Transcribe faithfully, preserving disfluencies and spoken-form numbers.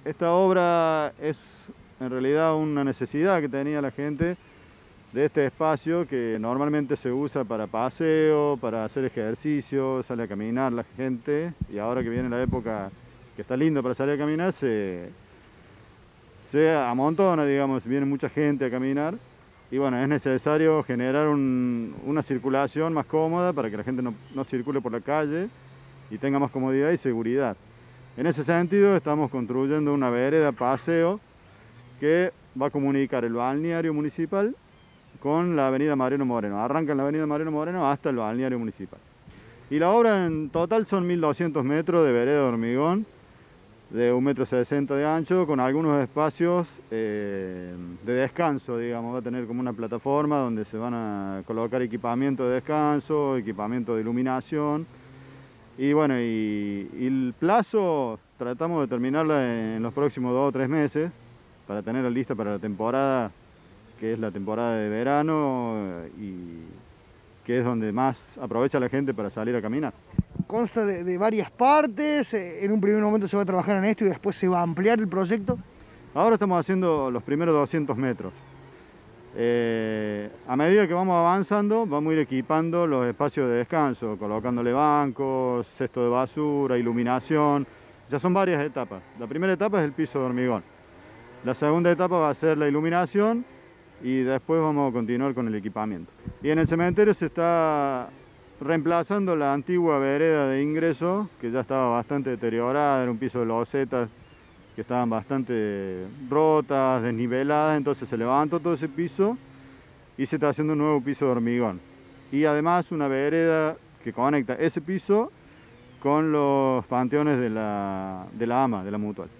esta obra es en realidad una necesidad que tenía la gente de este espacio que normalmente se usa para paseo, para hacer ejercicio, sale a caminar la gente, y ahora que viene la época que está lindo para salir a caminar, se, se amontona, digamos, viene mucha gente a caminar, y bueno, es necesario generar un, una circulación más cómoda para que la gente no, no circule por la calle y tenga más comodidad y seguridad. En ese sentido estamos construyendo una vereda paseo que va a comunicar el balneario municipal con la avenida Mariano Moreno. Arranca en la avenida Mariano Moreno hasta el balneario municipal. Y la obra en total son mil doscientos metros de vereda de hormigón, de un metro sesenta de ancho, con algunos espacios eh, de descanso, digamos. Va a tener como una plataforma donde se van a colocar equipamiento de descanso, equipamiento de iluminación. Y bueno, y, y el plazo tratamos de terminarla en los próximos dos o tres meses para tenerla lista para la temporada, que es la temporada de verano y que es donde más aprovecha la gente para salir a caminar. Consta de, de varias partes, en un primer momento se va a trabajar en esto y después se va a ampliar el proyecto. Ahora estamos haciendo los primeros doscientos metros. Eh, a medida que vamos avanzando, vamos a ir equipando los espacios de descanso, colocándole bancos, cesto de basura, iluminación. Ya son varias etapas. La primera etapa es el piso de hormigón. La segunda etapa va a ser la iluminación y después vamos a continuar con el equipamiento. Y en el cementerio se está reemplazando la antigua vereda de ingreso, que ya estaba bastante deteriorada, era un piso de losetas que estaban bastante rotas, desniveladas, entonces se levantó todo ese piso y se está haciendo un nuevo piso de hormigón. Y además una vereda que conecta ese piso con los panteones de la, de la AMA, de la Mutual.